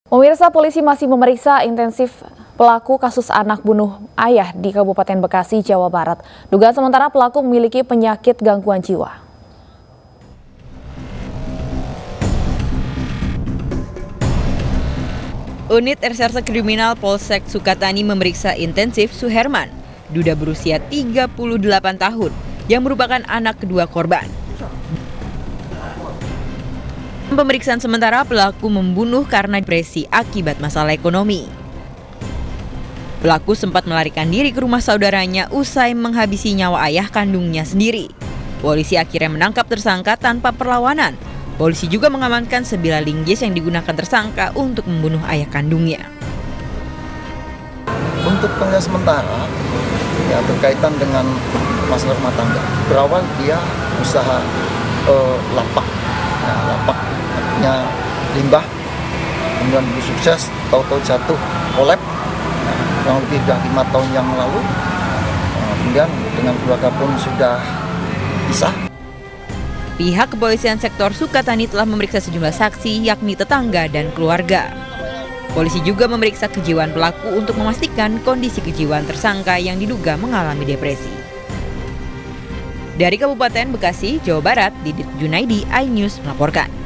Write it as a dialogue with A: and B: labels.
A: Pemirsa, polisi masih memeriksa intensif pelaku kasus anak bunuh ayah di Kabupaten Bekasi, Jawa Barat. Dugaan sementara pelaku memiliki penyakit gangguan jiwa.
B: Unit Reserse Kriminal Polsek Sukatani memeriksa intensif Suherman, duda berusia 38 tahun, yang merupakan anak kedua korban. Pemeriksaan sementara, pelaku membunuh karena depresi akibat masalah ekonomi. Pelaku sempat melarikan diri ke rumah saudaranya usai menghabisi nyawa ayah kandungnya sendiri. Polisi akhirnya menangkap tersangka tanpa perlawanan. Polisi juga mengamankan sebilah linggis yang digunakan tersangka untuk membunuh ayah kandungnya.
C: Untuk penilaian sementara, ya, berkaitan dengan masalah rumah tangga, berawal dia usaha lapak, ya, lapak artinya limbah, kemudian begitu sukses, tahu-tahu jatuh, kolab, kurang lebih sudah 5 tahun yang lalu, kemudian dengan keluarga pun sudah pisah.
B: Pihak kepolisian sektor Sukatani telah memeriksa sejumlah saksi, yakni tetangga dan keluarga. Polisi juga memeriksa kejiwaan pelaku untuk memastikan kondisi kejiwaan tersangka yang diduga mengalami depresi. Dari Kabupaten Bekasi, Jawa Barat, Didit Junaidi, iNews melaporkan.